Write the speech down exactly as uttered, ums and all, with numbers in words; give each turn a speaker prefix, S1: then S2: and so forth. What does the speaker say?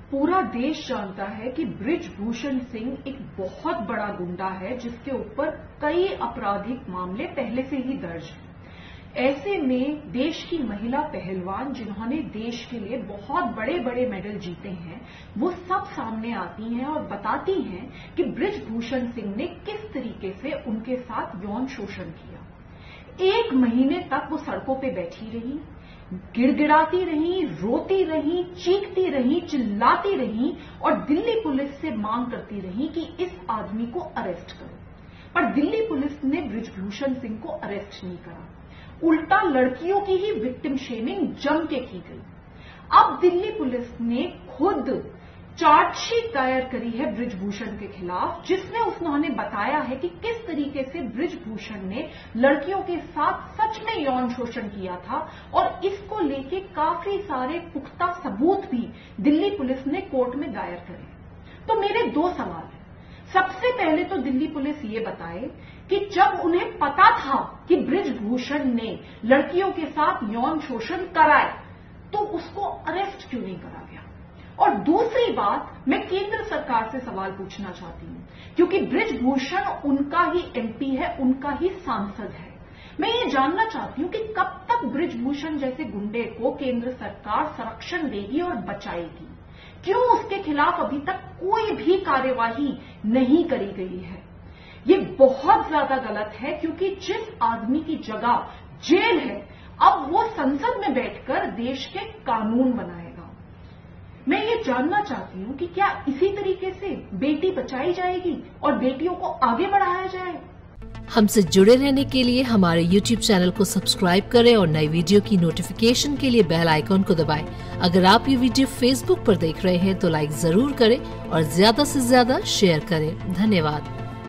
S1: पूरा देश जानता है कि बृजभूषण सिंह एक बहुत बड़ा गुंडा है जिसके ऊपर कई आपराधिक मामले पहले से ही दर्ज हैं। ऐसे में देश की महिला पहलवान जिन्होंने देश के लिए बहुत बड़े बड़े मेडल जीते हैं, वो सब सामने आती हैं और बताती हैं कि बृजभूषण सिंह ने किस तरीके से उनके साथ यौन शोषण किया। एक महीने तक वो सड़कों पे बैठी रही, गिड़गिड़ाती रही, रोती रही, चीखती रही, चिल्लाती रही और दिल्ली पुलिस से मांग करती रही कि इस आदमी को अरेस्ट करो। पर दिल्ली पुलिस ने बृजभूषण सिंह को अरेस्ट नहीं करा, उल्टा लड़कियों की ही विक्टिम शेमिंग जम के की गई। अब दिल्ली पुलिस ने खुद चार्जशीट दायर करी है बृजभूषण के खिलाफ, जिसमें उन्होंने बताया है कि किस तरीके से बृजभूषण ने लड़कियों के साथ सच में यौन शोषण किया था और इसको लेके काफी सारे पुख्ता सबूत भी दिल्ली पुलिस ने कोर्ट में दायर करे। तो मेरे दो सवाल हैं। सबसे पहले तो दिल्ली पुलिस ये बताए कि जब उन्हें पता था कि बृजभूषण ने लड़कियों के साथ यौन शोषण कराए तो उसको अरेस्ट क्यों नहीं करा गया। और दूसरी बात, मैं केंद्र सरकार से सवाल पूछना चाहती हूं, क्योंकि बृजभूषण उनका ही एमपी है, उनका ही सांसद है। मैं ये जानना चाहती हूं कि कब तक बृजभूषण जैसे गुंडे को केंद्र सरकार संरक्षण देगी और बचाएगी। क्यों उसके खिलाफ अभी तक कोई भी कार्यवाही नहीं करी गई है। ये बहुत ज्यादा गलत है, क्योंकि जिस आदमी की जगह जेल है, अब वो संसद में बैठकर देश के कानून बनाएगा। मैं ये जानना चाहती हूं कि क्या इसी तरीके से बेटी बचाई जाएगी और बेटियों को आगे बढ़ाया जाए।
S2: हमसे जुड़े रहने के लिए हमारे यूट्यूब चैनल को सब्सक्राइब करें और नई वीडियो की नोटिफिकेशन के लिए बेल आइकॉन को दबाएं। अगर आप ये वीडियो फेसबुक पर देख रहे हैं तो लाइक जरूर करें और ज्यादा से ज्यादा शेयर करें। धन्यवाद।